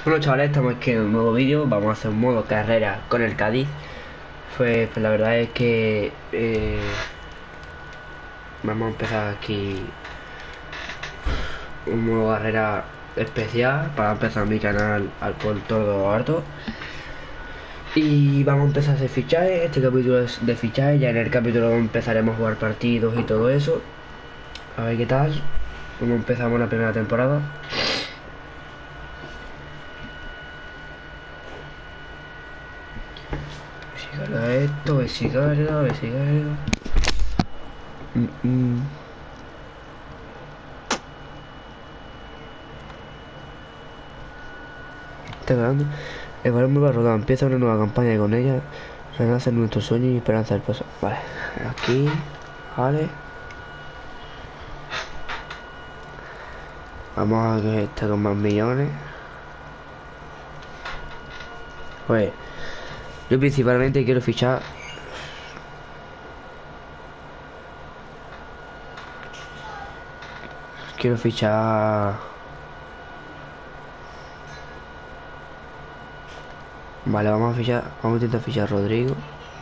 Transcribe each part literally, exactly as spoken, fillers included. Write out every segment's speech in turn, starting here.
Bueno chavales, estamos aquí en un nuevo vídeo. Vamos a hacer un modo carrera con el Cádiz. Pues, pues la verdad es que eh, vamos a empezar aquí un modo carrera especial para empezar mi canal al por todo harto. Y vamos a empezar a hacer fichajes. Este capítulo es de fichajes. Ya en el capítulo empezaremos a jugar partidos y todo eso. A ver qué tal. Cómo empezamos la primera temporada. Si carga esto, a ver si carga, a ver si carga. Mm -mm. Está grabando. El balón vuelve a rodar. Empieza una nueva campaña y con ella renacen nuestros sueños y esperanza del pasado. Vale, aquí, vale. Vamos a que esté con más millones. Pues, yo principalmente quiero fichar. Quiero fichar. Vale, vamos a fichar. Vamos a intentar fichar a Rodrigo.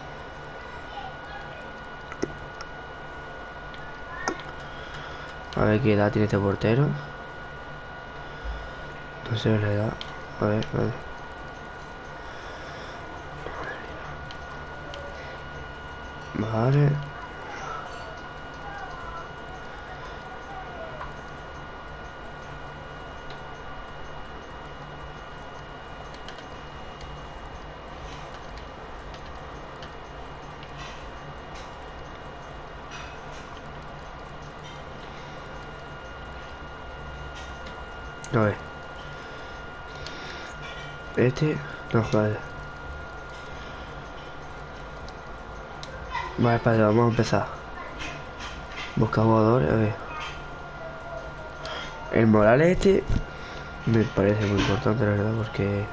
A ver qué edad tiene este portero. No sé la edad. A ver, a ver. Vale. A ver. Este. No, vale. Vale, padre, vamos a empezar. Busca jugadores, a ver. El Morales este me parece muy importante, la verdad, porque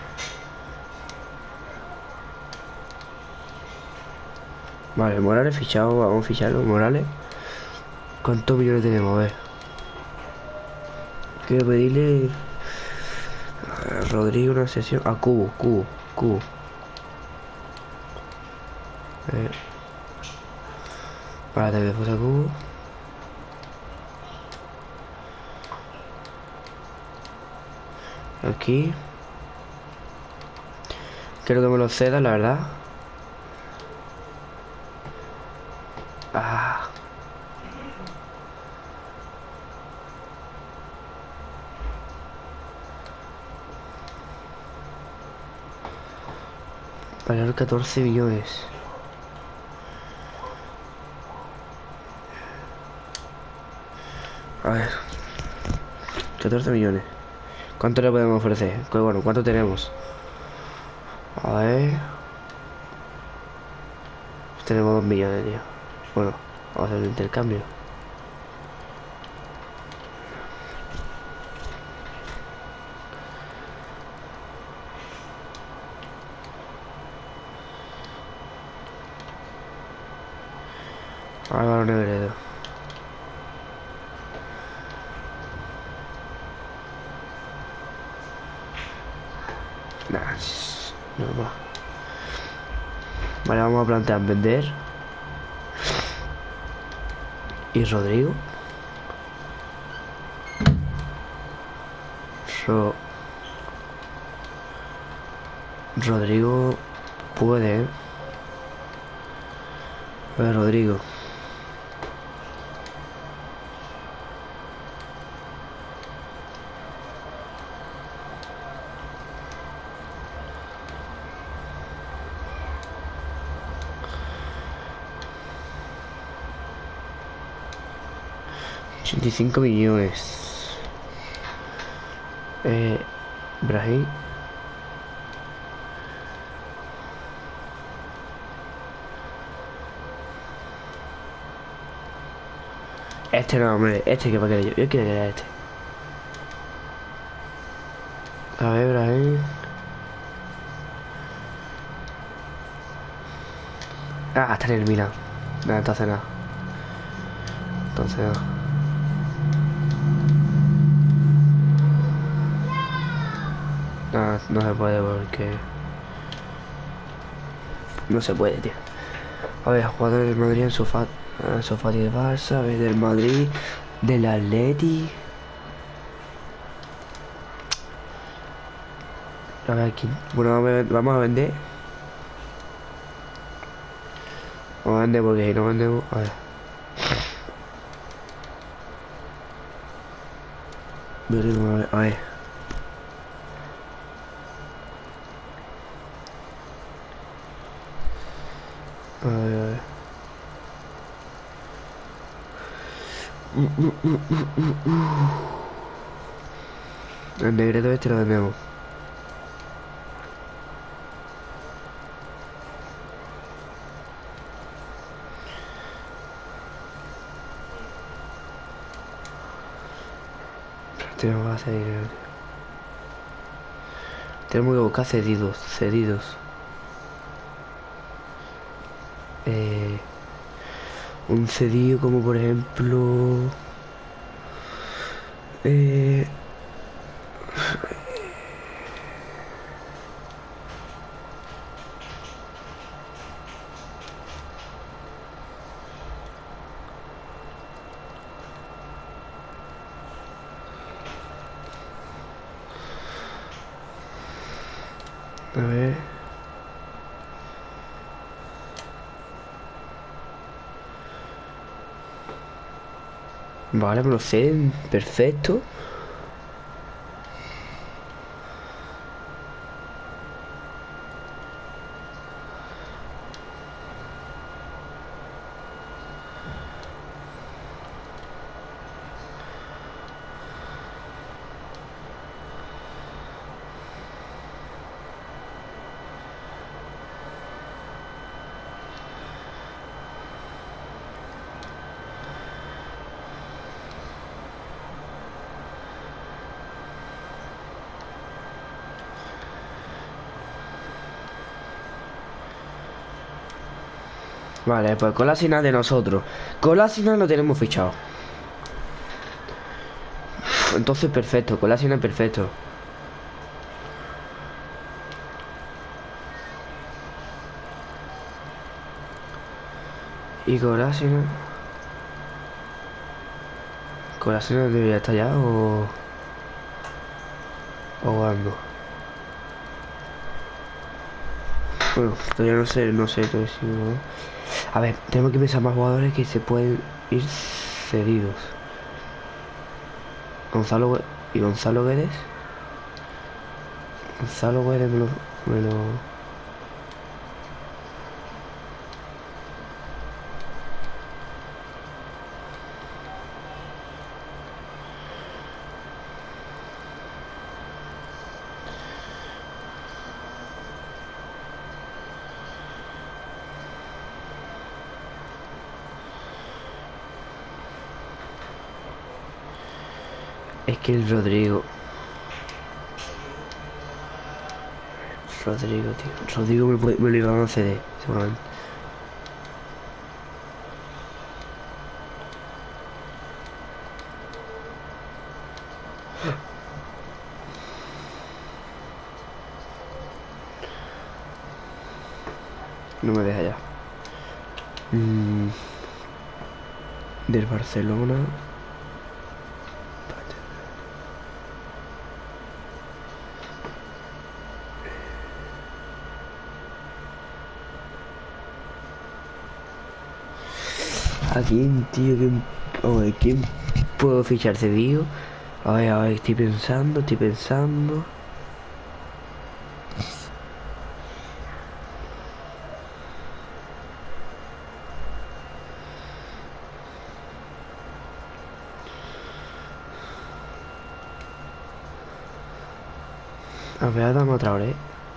vale, Morales fichado, vamos a ficharlo, Morales. ¿Cuántos millones tenemos? A ver. Quiero pedirle a Rodrigo una sesión. A Cubo, Cubo, Cubo. Eh. Para te después a Cubo. Aquí. Quiero que me lo ceda, la verdad. Ah. Valor catorce millones. A ver. catorce millones. ¿Cuánto le podemos ofrecer? Pues bueno, ¿cuánto tenemos? A ver. Tenemos dos millones, tío. Bueno, vamos a hacer un intercambio. Álvaro Negredo. Nah, normal. Vale, vamos a plantear vender. Y Rodrigo. Ro Rodrigo puede. A ver, Rodrigo. ochenta y cinco millones. Eh, Brahim. Este no, hombre. Este que va a querer yo. Yo quiero querer a este. A ver, Brahim. Ah, está en el Milan. Nada, entonces nada. Entonces nada. No, no se puede porque... No se puede, tío. A ver, jugadores del Madrid en sofá. Sofá de Barça, a ver, del Madrid, del Atleti. A ver, aquí. Bueno, vamos a ver- vamos a vender. Vamos a vender porque si no vendemos. A ver. Veremos, a ver. A ver. A ver, a ver. Mm, mm, mm, mm, mm, mm. El negreto este lo vendemos. Tenemos que hacer dinero, tío. Tenemos que buscar cedidos. Cedidos. Eh, un cedido como por ejemplo... Eh, a ver... Vale, me lo sé. Perfecto. Vale, pues Kolasinac de nosotros. Kolasinac lo tenemos fichado. Entonces perfecto, Kolasinac perfecto. Y Kolasinac... Kolasinac debería estar ya o... O algo. Bueno, todavía no sé, no sé, todavía sí, ¿no? A ver, tenemos que pensar más jugadores que se pueden ir cedidos. Gonzalo Gue- y Gonzalo Guedes. Gonzalo Guedes me lo, me lo... Es que el Rodrigo... Rodrigo, tío. Rodrigo me, puede- me lo iban a ceder, seguramente. No me deja ya. Mm, del Barcelona. ¿A quién, tío? ¿Quién, a ver, ¿quién puedo fichar cedido? A ver, a ver, estoy pensando, estoy pensando. A ver, dame otra hora, ¿eh?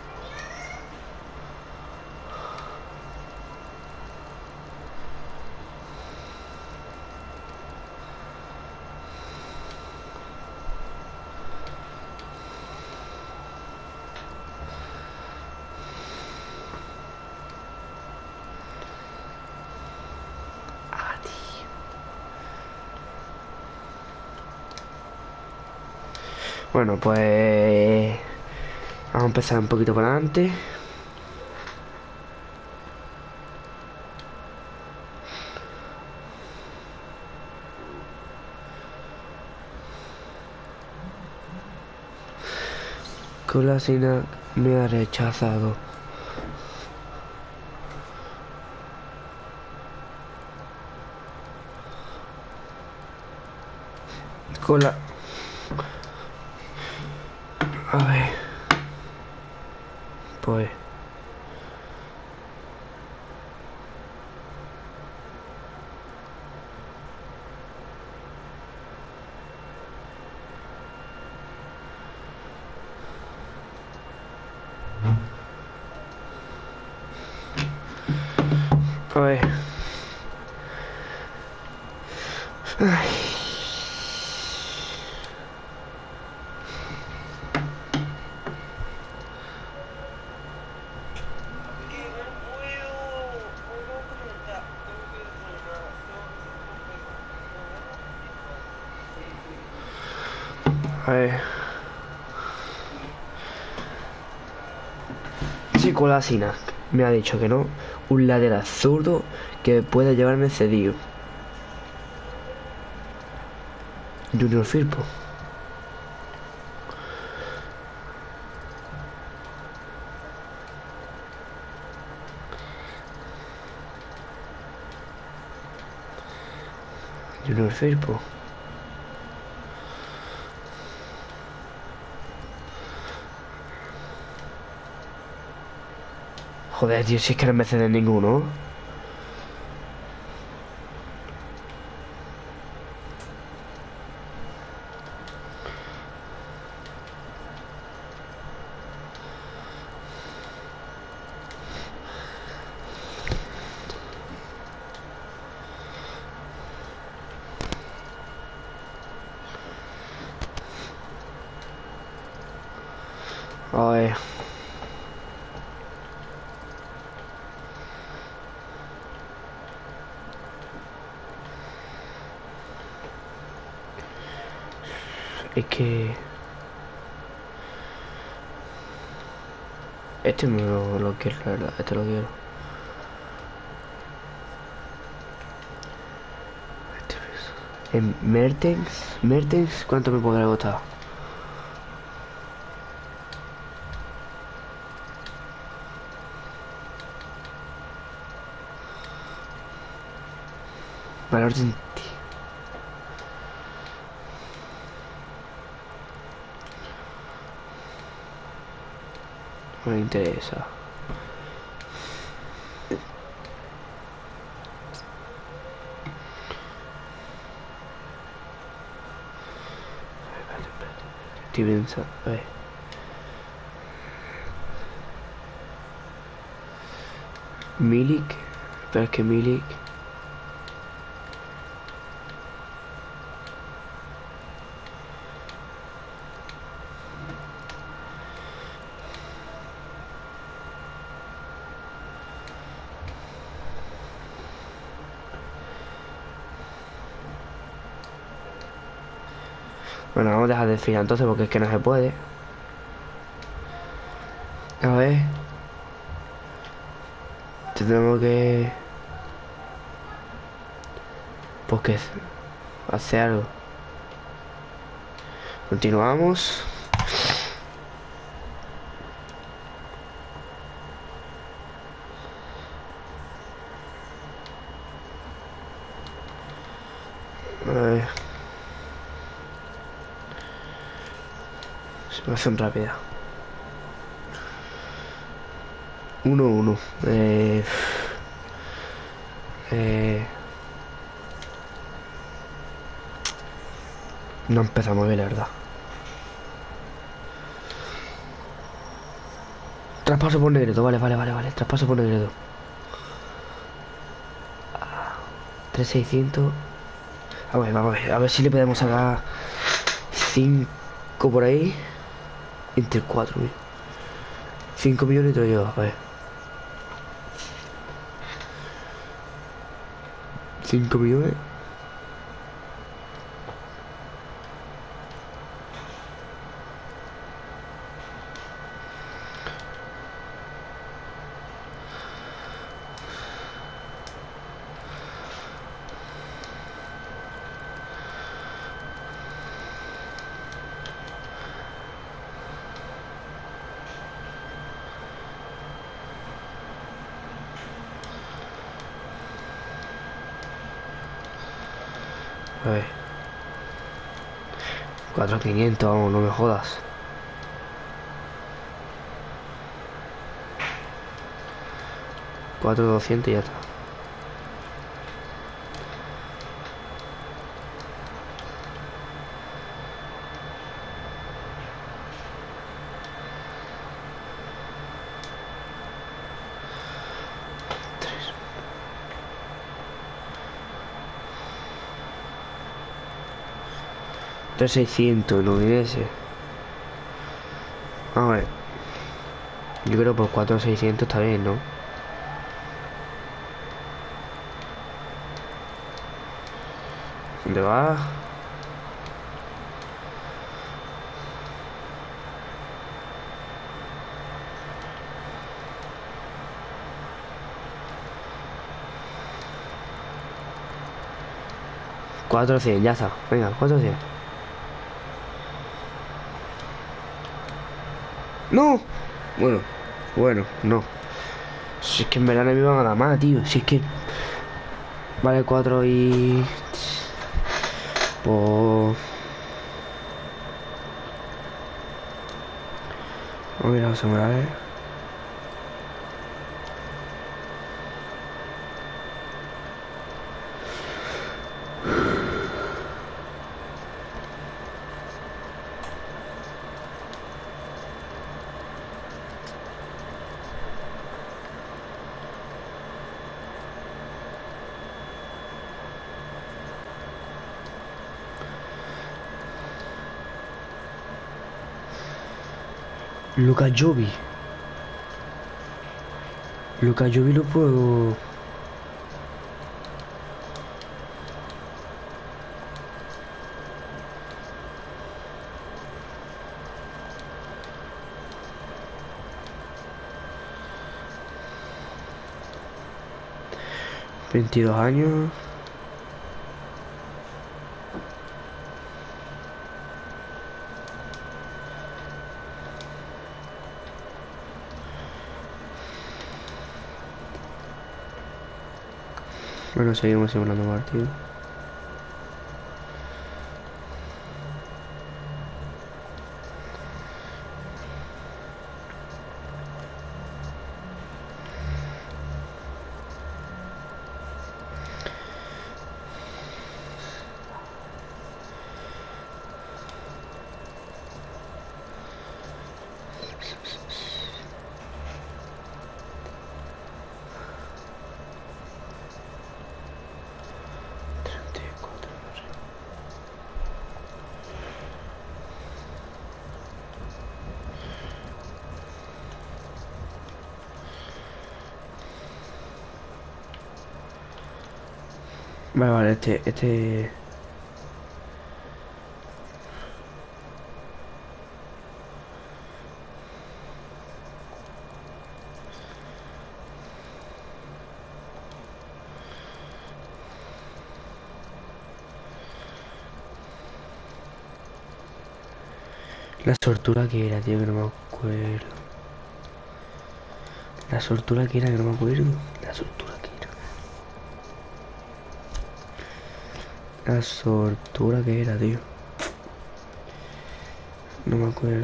Ah, tío. Bueno, pues... a empezar un poquito para adelante. Kolasinac me ha rechazado. Cola. A ver. Pues. A ver. Ay. A ver. Sí, Kolasinac me ha dicho que no. Un lateral zurdo que pueda llevarme cedido. Junior Firpo. Junior Firpo. Joder, tío, si es que no me ceden ninguno. A ver. Es que... Este me lo, lo quiero, la verdad. Este lo quiero. Este es... En Mertens... Mertens, ¿cuánto me podrá costar? Valor de... No me interesa. Estoy pensando, a ver. Milik, pero es que Milik... Bueno, vamos a dejar de fijar entonces porque es que no se puede. A ver. Tenemos que... Pues que hacer algo. Continuamos. A ver. Situación rápida. Uno uno. Eh, eh, no empezamos bien, la verdad. Traspaso por Negredo, vale, vale, vale, vale. Traspaso por Negredo. tres mil seiscientos. A ver, vamos a ver. A ver si le podemos sacar cinco por ahí. Entre cuatro mil. cinco millones y te lo llevo, a ver. cinco millones. ver. cuatro mil quinientos, vamos, no me jodas. cuatro mil doscientos y ya está. tres mil seiscientos, no viene ese. A ver. Yo creo por cuatro mil seiscientos está bien, ¿no? ¿Dónde va? cuatrocientos, ya está. Venga, cuatrocientos. ¡No! Bueno, bueno, no. Si es que en verano me iban a dar más, tío. Si es que... Vale, cuatro y... Pues... Vamos a ir a asegurar, ¿eh? Luka Jovic. Luka Jovic lo puedo... veintidós años. Bueno, seguimos simulando partido. Vale, vale, este, este... La sortura que era, tío, que no me acuerdo. La sortura que era, que no me acuerdo. La sortura que era. La sortura que era, tío. No me acuerdo.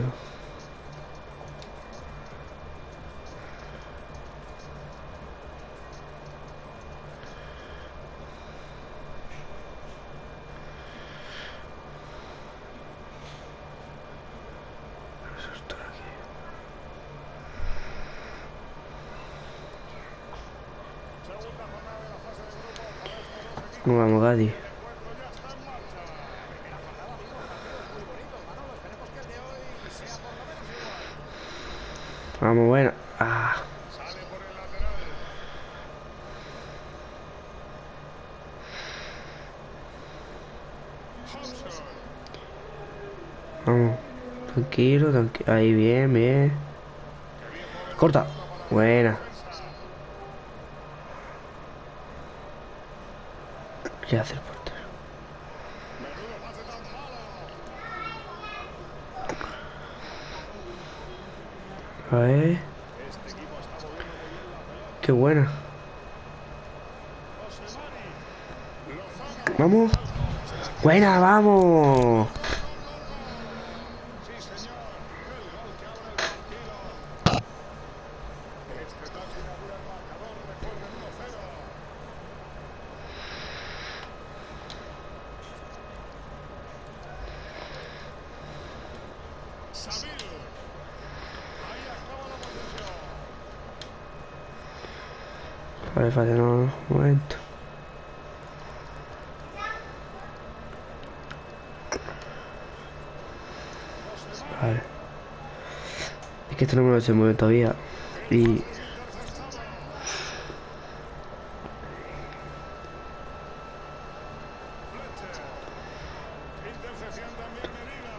La sortura que era. ¿Cómo vamos, Gadi? Vamos, bueno. Ah. Vamos. Tranquilo, tranquilo. Ahí, bien, bien. Corta. Buena. ¿Qué hace el portero? A ver. Qué buena. Vamos. Buena, vamos. Sí, señor. El gol que abre el partido. Este touch inaugura el marcador. Recuerden uno cero. Sabil. Ahí acaba la posesión. Vale, vale, no, un momento. José Mari. Vale. Es que esto no me lo sé muy bien todavía. El Y... pase es interceptado. Fletcher. Intercepción también Medina.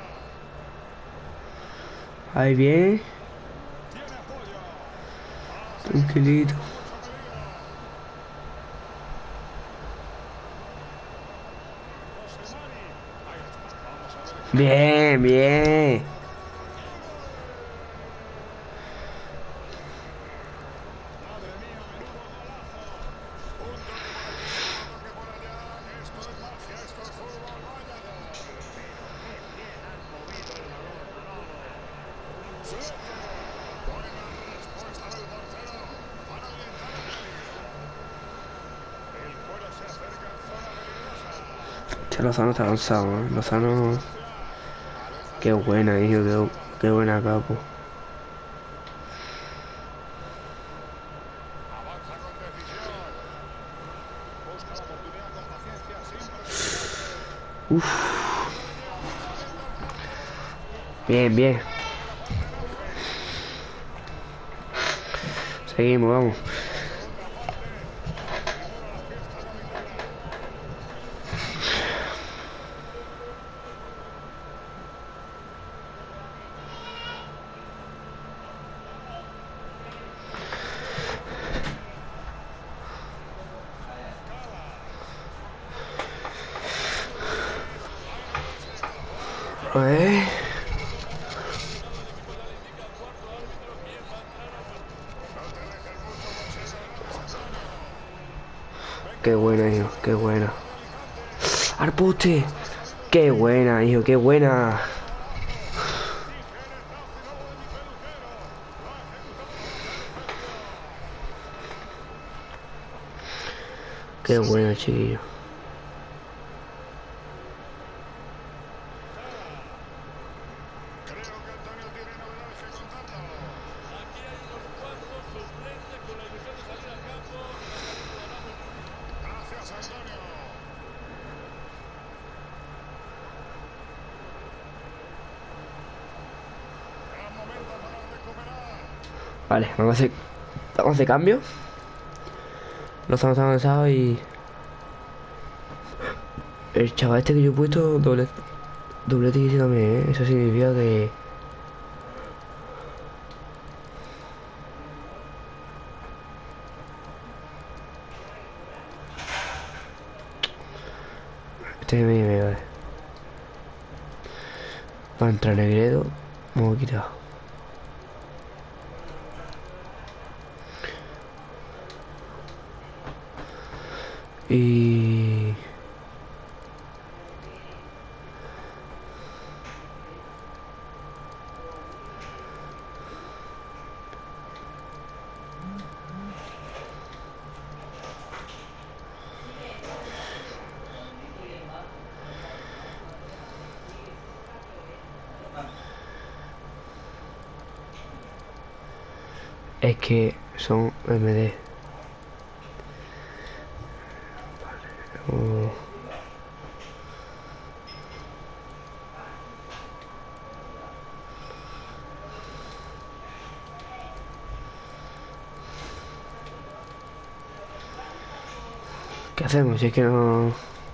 ahí bien. Tiene apoyo. Pase Tranquilito. con mucho peligro. José Mari. Ahí está. Vamos a ver qué pasa. Bien, bien. Madre mía, menudo golazo. Un toque por aquí, otro toque por allá. Esto es magia, esto es fútbol. Vaya gol. Pero qué bien han movido el balón, Manolo. Fletcher. Buena respuesta del portero para orientar el peligro. El cuero se acerca en zona peligrosa. Che, Lozano está Balón avanzado, ¿eh? sale fuera a Lozano... distancia. Aleja Qué el peligro buena, hijo. mientras Qué, llega. qué buena capo. Avanza con decisión. Busca la oportunidad con paciencia, sin precipitarse. Uf. La lleva saliendo al campo. Bien, Así bien. la primera parte en Anfield. Seguimos, vamos. Comienza la segunda parte. Continúa la fiesta navideña. Cala. Lionel Messi. A ver. No te dejes mucho bolsillo atrás, Antonio. Venga, Qué vamos buena, a hijo. saber Qué qué buena. ocurre de Alicante. ¡Al poste! Ha salido el Qué tiro. buena, hijo. Qué buena. ¡Qué golazo! Tijeretazo y luego de mi peluquero. Lo ha ejecutado con la perfección. Qué buena, Sabil. chiquillo. Cala. Creo que Antonio tiene novedades que contarnos. Gracias, Antonio. Gran momento para recuperar. Vale, vamos a hacer... Vamos a hacer cambio. Lozano está avanzado y... El chaval este que yo he puesto doble... Doblete que también, ¿eh? Eso significa que... Este me viene, vale. Va a entrar Negredo. Me voy a quitar. Y... Es que son M D. Oh. ¿Qué hacemos? Si es que no...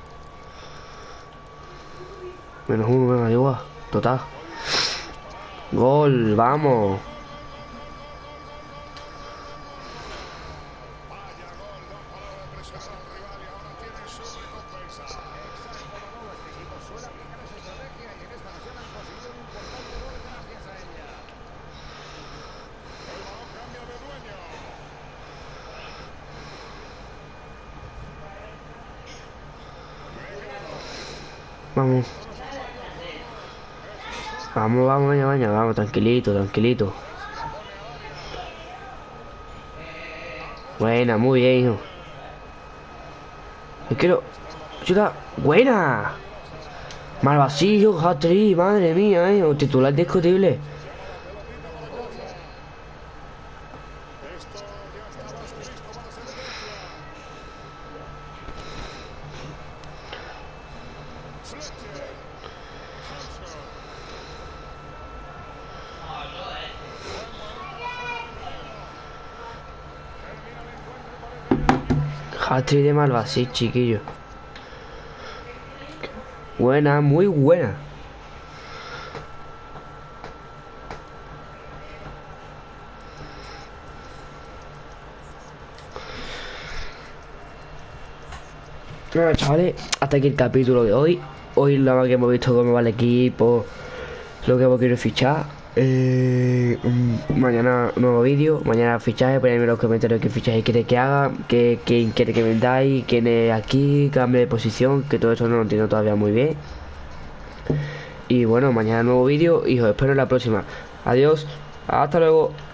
Menos uno, venga, igual. Total. Gol intentado disparar. Gol, vamos. Gol, gol, gol, gol, gol, gol, gol, gol, gol, gol, gol, gol, gol, gol, gol, gol. Vaya gol, no ha parado de presionar al rival y ahora tiene su recompensa. Exacto, Manolo. Este equipo suele aplicar esa estrategia y en esta ocasión han conseguido un importante gol gracias a ella. El balón cambia de dueño. Negredo. Vamos. Vamos, vamos, vaya, vaya, vamos, tranquilito, tranquilito. Buena, muy bien, hijo. Es que no. Chuta, buena. Malvasillo, hat-trick, madre mía, eh. Titular discutible. Esto ya estabas listo para sentencia. Fletcher. Hanson. Hat-trick de Malvasillo, chiquillo. Buena, muy buena. Bueno, chavales, hasta aquí el capítulo de hoy. Hoy lo que hemos visto cómo va el equipo, lo que hemos querido fichar. Eh, mm, mañana nuevo vídeo, mañana fichaje. Ponedme en los comentarios qué fichaje quiere que haga, qué, quién quiere que vendáis, quién es aquí, cambio de posición, que todo eso no lo entiendo todavía muy bien. Y bueno, mañana nuevo vídeo y os espero en la próxima. Adiós, hasta luego.